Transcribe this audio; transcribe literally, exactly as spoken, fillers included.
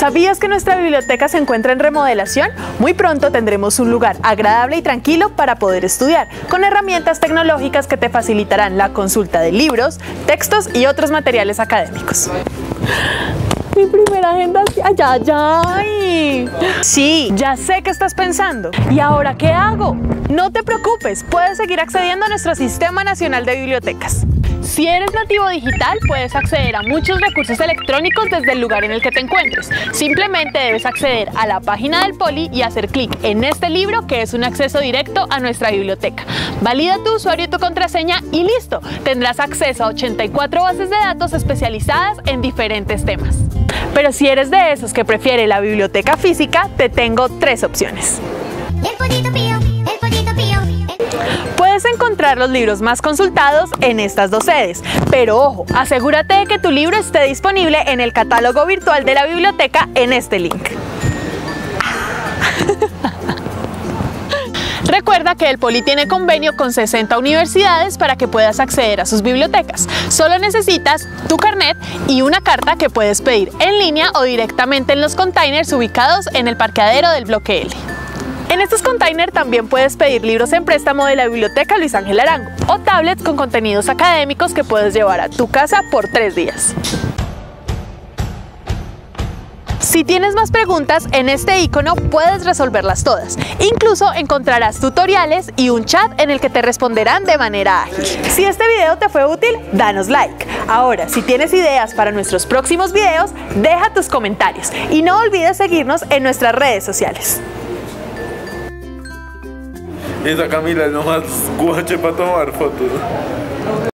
¿Sabías que nuestra biblioteca se encuentra en remodelación? Muy pronto tendremos un lugar agradable y tranquilo para poder estudiar, con herramientas tecnológicas que te facilitarán la consulta de libros, textos y otros materiales académicos. Mi primera agenda, ay, ay, ay. Sí, ya sé qué estás pensando. ¿Y ahora qué hago? No te preocupes, puedes seguir accediendo a nuestro Sistema Nacional de Bibliotecas. Si eres nativo digital, puedes acceder a muchos recursos electrónicos desde el lugar en el que te encuentres. Simplemente debes acceder a la página del Poli y hacer clic en este libro, que es un acceso directo a nuestra biblioteca. Valida tu usuario y tu contraseña y listo. Tendrás acceso a ochenta y cuatro bases de datos especializadas en diferentes temas. Pero si eres de esos que prefiere la biblioteca física, te tengo tres opciones. El pollito pío, el pollito pío. Puedes encontrar los libros más consultados en estas dos sedes, pero ojo, asegúrate de que tu libro esté disponible en el catálogo virtual de la biblioteca en este link. Recuerda que el Poli tiene convenio con sesenta universidades para que puedas acceder a sus bibliotecas. Solo necesitas tu carnet y una carta que puedes pedir en línea o directamente en los containers ubicados en el parqueadero del bloque L. En estos containers también puedes pedir libros en préstamo de la Biblioteca Luis Ángel Arango o tablets con contenidos académicos que puedes llevar a tu casa por tres días. Si tienes más preguntas, en este icono puedes resolverlas todas. Incluso encontrarás tutoriales y un chat en el que te responderán de manera ágil. Si este video te fue útil, danos like. Ahora, si tienes ideas para nuestros próximos videos, deja tus comentarios y no olvides seguirnos en nuestras redes sociales. Esa Camila es nomás guache para tomar fotos.